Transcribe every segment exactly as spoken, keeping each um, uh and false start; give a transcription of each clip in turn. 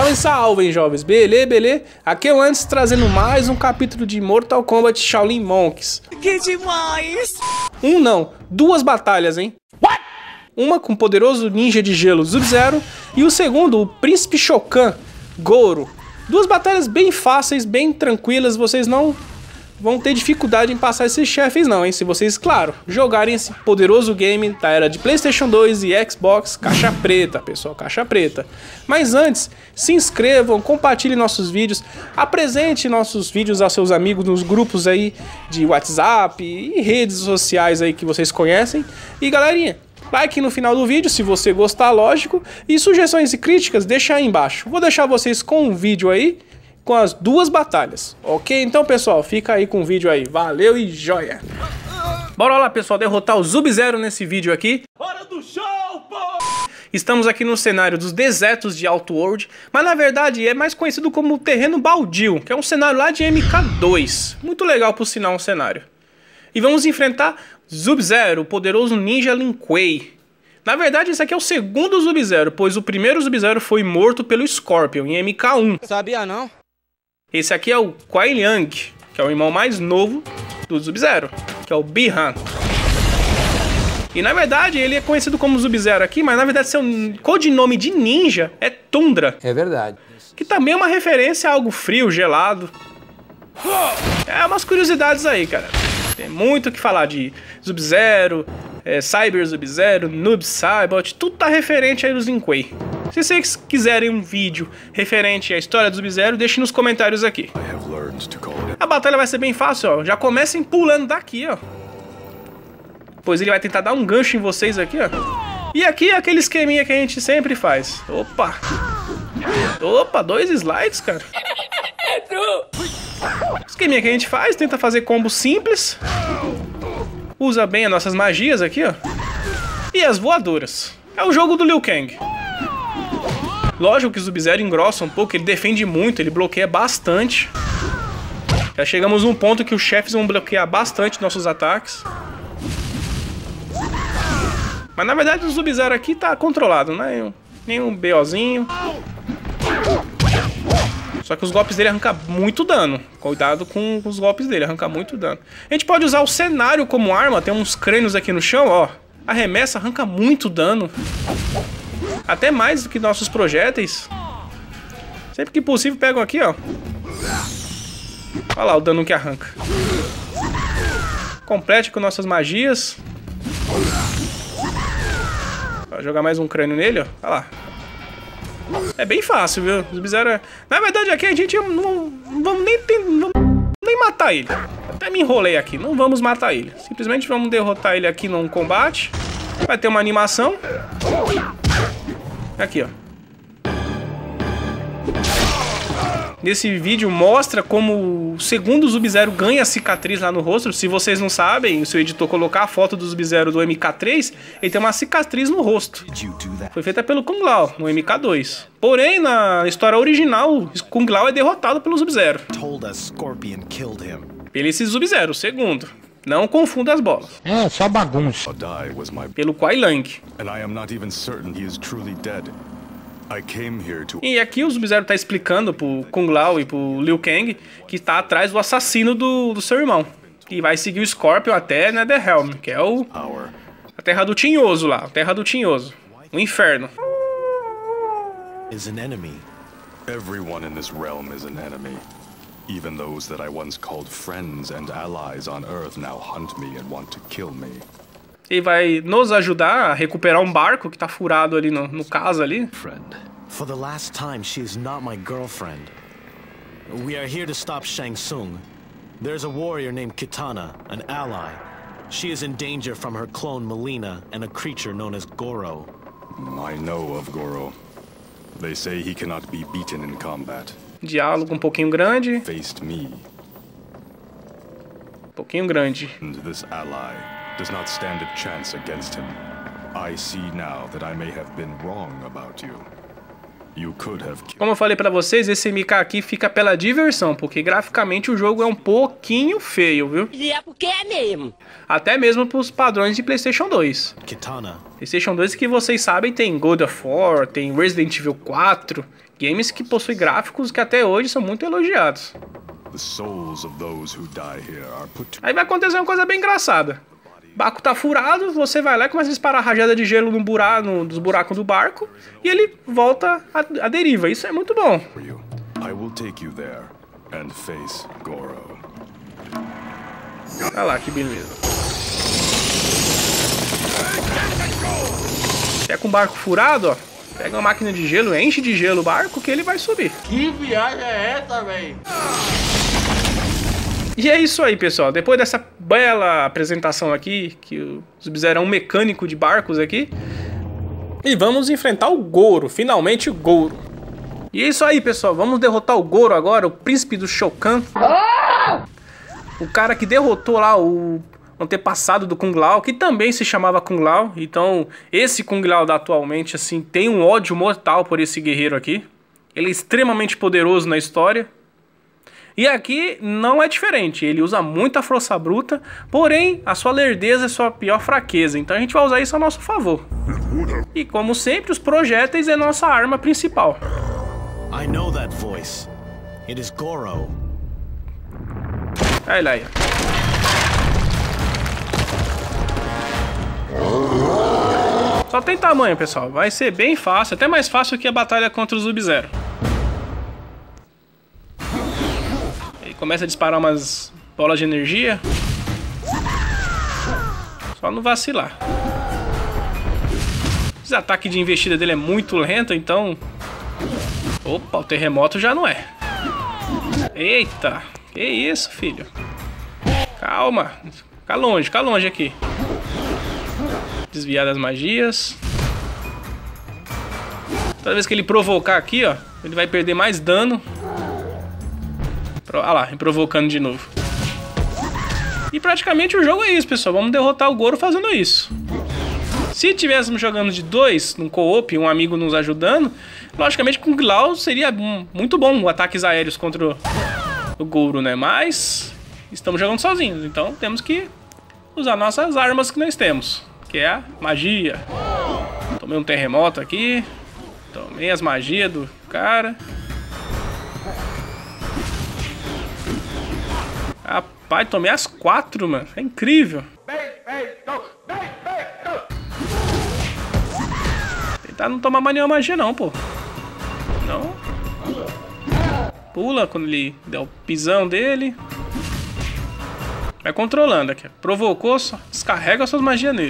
Salve, salve, jovens. Belê, belê. Aqui é o Antes trazendo mais um capítulo de Mortal Kombat Shaolin Monks. Que demais! Um não, duas batalhas, hein? What? Uma com o poderoso ninja de gelo Sub-Zero e o segundo, o Príncipe Shokan, Goro. Duas batalhas bem fáceis, bem tranquilas, vocês não vão ter dificuldade em passar esses chefes não, hein? Se vocês, claro, jogarem esse poderoso game da era de PlayStation dois e Xbox, caixa preta, pessoal, caixa preta. Mas antes, se inscrevam, compartilhem nossos vídeos, apresente nossos vídeos aos seus amigos nos grupos aí de WhatsApp e redes sociais aí que vocês conhecem. E galerinha, like no final do vídeo se você gostar, lógico, e sugestões e críticas deixa aí embaixo. Vou deixar vocês com um vídeo aí com as duas batalhas, ok? Então, pessoal, fica aí com o vídeo aí. Valeu e joia! Bora lá, pessoal, derrotar o Sub-Zero nesse vídeo aqui. Hora do show, pô! Estamos aqui no cenário dos desertos de Outworld, mas na verdade é mais conhecido como Terreno Baldio, que é um cenário lá de M K dois. Muito legal, por sinal, um cenário. E vamos enfrentar Sub-Zero, o poderoso ninja Lin Kuei. Na verdade, esse aqui é o segundo Sub-Zero, pois o primeiro Sub-Zero foi morto pelo Scorpion em M K um. Sabia não? Esse aqui é o Kuai Liang, que é o irmão mais novo do Sub-Zero, que é o Bi-Han. E na verdade ele é conhecido como Sub-Zero aqui, mas na verdade seu codinome de ninja é Tundra. É verdade. Que também é uma referência a algo frio, gelado. É umas curiosidades aí, cara. Tem muito o que falar de Sub-Zero, é, Cyber Sub-Zero, Noob Saibot, tudo tá referente aí dos Lin Kuei. Se vocês quiserem um vídeo referente à história do Sub-Zero, deixem nos comentários aqui. A batalha vai ser bem fácil, ó. Já comecem pulando daqui, ó. Pois ele vai tentar dar um gancho em vocês aqui, ó. E aqui é aquele esqueminha que a gente sempre faz. Opa! Opa, dois slides, cara. Esqueminha que a gente faz, tenta fazer combos simples. Usa bem as nossas magias aqui, ó. E as voadoras. É o jogo do Liu Kang. Lógico que o Sub-Zero engrossa um pouco, ele defende muito, ele bloqueia bastante. Já chegamos num ponto que os chefes vão bloquear bastante nossos ataques. Mas na verdade o Sub-Zero aqui tá controlado, né? Nenhum BOzinho. Só que os golpes dele arrancam muito dano. Cuidado com os golpes dele, arranca muito dano. A gente pode usar o cenário como arma, tem uns crânios aqui no chão, ó. Arremessa, arranca muito dano. Até mais do que nossos projéteis. Sempre que possível pegam aqui, ó. Olha lá o dano que arranca. Complete com nossas magias. Vou jogar mais um crânio nele, ó. Olha lá. É bem fácil, viu? Sub-Zero é... Na verdade aqui a gente não, não vamos nem, ter, não vamos nem matar ele. Até me enrolei aqui. Não vamos matar ele. Simplesmente vamos derrotar ele aqui num combate. Vai ter uma animação. Aqui, ó. Nesse vídeo mostra como o segundo Sub-Zero ganha cicatriz lá no rosto. Se vocês não sabem, se o editor colocar a foto do Sub-Zero do M K três, ele tem uma cicatriz no rosto. Foi feita pelo Kung Lao, no M K dois. Porém, na história original, Kung Lao é derrotado pelo Sub-Zero. Pelo esse Sub-Zero, o segundo. Não confunda as bolas. É, só bagunça. Pelo Kuai Liang. E aqui o Sub-Zero tá explicando pro Kung Lao e pro Liu Kang que tá atrás do assassino do, do seu irmão. E vai seguir o Scorpion até Netherrealm, que é o... a terra do Tinhoso lá, a terra do Tinhoso. O inferno. Everyone in this realm is an enemy. Even those that I once called friends and allies on Earth now hunt me and want to kill me. Ele vai nos ajudar a recuperar um barco que tá furado ali no, no caso ali. Friend. For the last time, she is not my girlfriend. We are here to stop Shang Tsung. There's a warrior named Kitana, an ally. She is in danger from her clone Melina and a creature known as Goro. I know of Goro. They say he cannot be beaten in combat. Diálogo um pouquinho grande. Faced me. Um pouquinho grande. And this ally does not stand a chance against him. I see now that I may have been wrong about you. You could have... Como eu falei pra vocês, esse M K aqui fica pela diversão, porque graficamente o jogo é um pouquinho feio, viu? E é porque é mesmo. Até mesmo pros padrões de PlayStation dois. Kitana. PlayStation dois, que vocês sabem, tem God of War, tem Resident Evil quatro, Games que possuem gráficos que até hoje são muito elogiados. The souls of those who die here are put to... Aí vai acontecer uma coisa bem engraçada. O barco tá furado, você vai lá e começa a disparar rajada de gelo no buraco, no, nos buracos do barco e ele volta à, à deriva. Isso é muito bom. you. I will take you there and face Goro. Olha lá que beleza. É com o barco furado, ó. Pega uma máquina de gelo, enche de gelo o barco que ele vai subir. Que viagem é essa, velho? E é isso aí, pessoal. Depois dessa bela apresentação aqui, que o Sub-Zero é um mecânico de barcos aqui. E vamos enfrentar o Goro, finalmente o Goro. E é isso aí, pessoal. Vamos derrotar o Goro agora, o príncipe do Shokan. O cara que derrotou lá o antepassado do Kung Lao, que também se chamava Kung Lao. Então, esse Kung Lao da atualmente, assim, tem um ódio mortal por esse guerreiro aqui. Ele é extremamente poderoso na história. E aqui não é diferente, ele usa muita força bruta, porém a sua lerdeza é sua pior fraqueza, então a gente vai usar isso a nosso favor. E como sempre, os projéteis é nossa arma principal. I know that voice. It is Goro. Olha lá aí. Só tem tamanho, pessoal, vai ser bem fácil, até mais fácil que a batalha contra o Sub-Zero. Começa a disparar umas bolas de energia. Só não vacilar. Esse ataque de investida dele é muito lento, então... Opa, o terremoto já não é. Eita, que isso, filho. Calma. Fica longe, fica longe aqui. Desviar das magias. Toda vez que ele provocar aqui, ó, ele vai perder mais dano. Olha lá, provocando de novo. E praticamente o jogo é isso, pessoal. Vamos derrotar o Goro fazendo isso. Se tivéssemos jogando de dois, num co-op, um amigo nos ajudando, logicamente com o Kung Lao seria muito bom ataques aéreos contra o, o Goro, né? Mas estamos jogando sozinhos, então temos que usar nossas armas que nós temos, que é a magia. Tomei um terremoto aqui. Tomei as magias do cara. Rapaz, tomei as quatro, mano. É incrível. Tentar não tomar mais nenhuma magia, não, pô. Não. Pula quando ele der o pisão dele. Vai controlando aqui. Provocou, só descarrega as suas magias nele.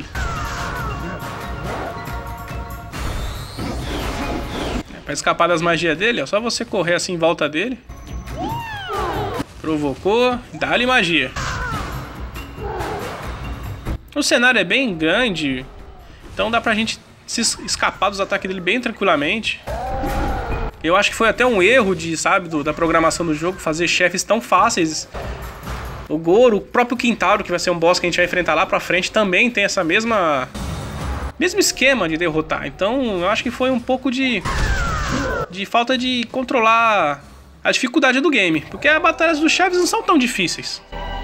É, pra escapar das magias dele, é só você correr assim em volta dele. Provocou, dá-lhe magia. O cenário é bem grande, então dá pra gente se escapar dos ataques dele bem tranquilamente. Eu acho que foi até um erro de, sabe, do, da programação do jogo, fazer chefes tão fáceis. O Goro, o próprio Kintaro, que vai ser um boss que a gente vai enfrentar lá pra frente, também tem essa mesma... mesmo esquema de derrotar. Então eu acho que foi um pouco de... de falta de controlar... a dificuldade do game, porque as batalhas dos chefes não são tão difíceis.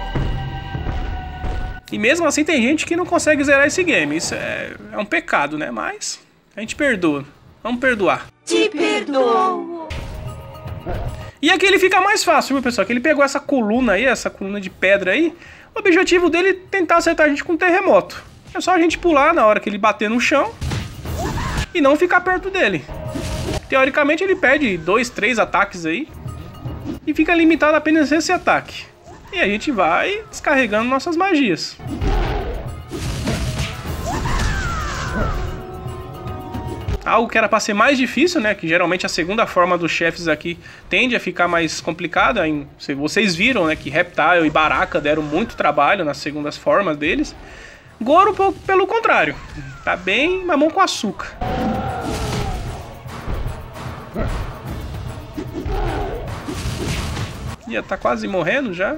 E mesmo assim tem gente que não consegue zerar esse game. Isso é, é um pecado, né? Mas a gente perdoa. Vamos perdoar. Te perdoo. E aqui ele fica mais fácil, viu, pessoal? Que ele pegou essa coluna aí, essa coluna de pedra aí. O objetivo dele é tentar acertar a gente com um terremoto. É só a gente pular na hora que ele bater no chão e não ficar perto dele. Teoricamente ele perde dois, três ataques aí e fica limitado apenas a esse ataque. E a gente vai descarregando nossas magias. Algo que era para ser mais difícil, né? Que geralmente a segunda forma dos chefes aqui tende a ficar mais complicada. Em, vocês viram, né? Que Reptile e Baraka deram muito trabalho nas segundas formas deles. Goro, pelo contrário, tá bem mamão com açúcar. Já tá quase morrendo já.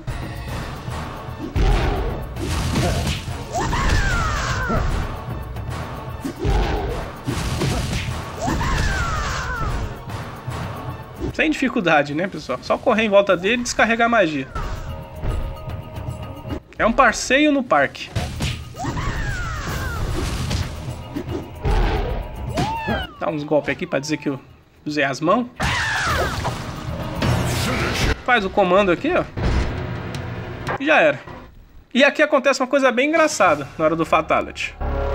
Sem dificuldade, né, pessoal? Só correr em volta dele e descarregar magia. É um passeio no parque. Dá uns golpes aqui pra dizer que eu usei as mãos. Faz o comando aqui, ó. E já era. E aqui acontece uma coisa bem engraçada na hora do Fatality.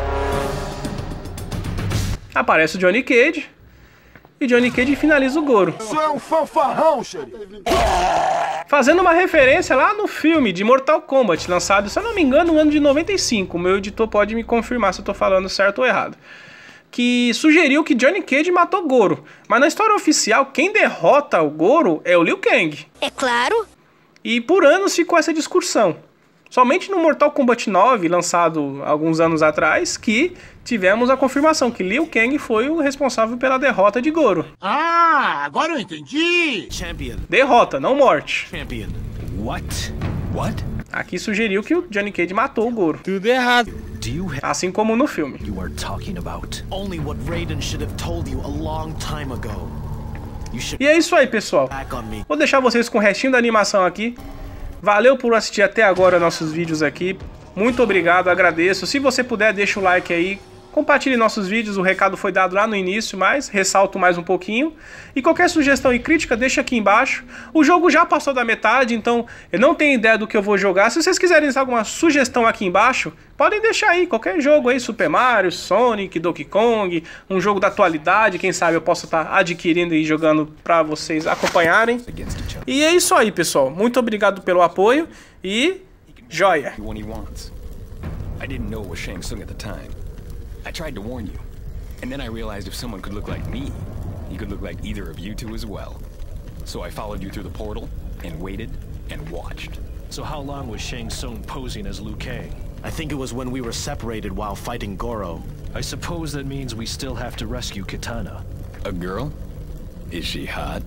Aparece o Johnny Cage. E Johnny Cage finaliza o Goro. Isso é um fanfarrão, xerife. Fazendo uma referência lá no filme de Mortal Kombat, lançado, se eu não me engano, no ano de noventa e cinco. O meu editor pode me confirmar se eu tô falando certo ou errado. Que sugeriu que Johnny Cage matou Goro. Mas na história oficial, quem derrota o Goro é o Liu Kang. É claro. E por anos ficou essa discussão. Somente no Mortal Kombat nove, lançado alguns anos atrás, que tivemos a confirmação que Liu Kang foi o responsável pela derrota de Goro. Ah, agora eu entendi. Champion. Derrota, não morte. Champion. What? What? Aqui sugeriu que o Johnny Cage matou o Goro. Tudo errado. Do you have Assim como no filme. you are talking about? Only what Raiden should have told you a long time ago. You should E é isso aí, pessoal. back on me. Vou deixar vocês com o restinho da animação aqui. Valeu por assistir até agora nossos vídeos aqui. Muito obrigado, agradeço. Se você puder, deixa o like aí. Compartilhe nossos vídeos, o recado foi dado lá no início, mas ressalto mais um pouquinho. E qualquer sugestão e crítica, deixa aqui embaixo. O jogo já passou da metade, então eu não tenho ideia do que eu vou jogar. Se vocês quiserem deixar alguma sugestão aqui embaixo, podem deixar aí, qualquer jogo aí, Super Mario, Sonic, Donkey Kong, um jogo da atualidade, quem sabe eu posso estar adquirindo e jogando pra vocês acompanharem. E é isso aí, pessoal. Muito obrigado pelo apoio e joia! When he wants. I didn't know it was Shang Tsung at the time. I tried to warn you, and then I realized if someone could look like me, he could look like either of you two as well. So I followed you through the portal, and waited, and watched. So how long was Shang Tsung posing as Liu Kang? I think it was when we were separated while fighting Goro. I suppose that means we still have to rescue Kitana. A girl? Is she hot?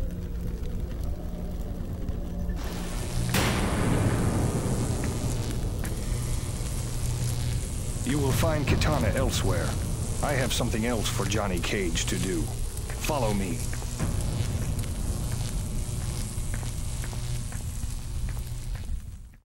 You will find Kitana elsewhere. I have something else for Johnny Cage to do. Follow me.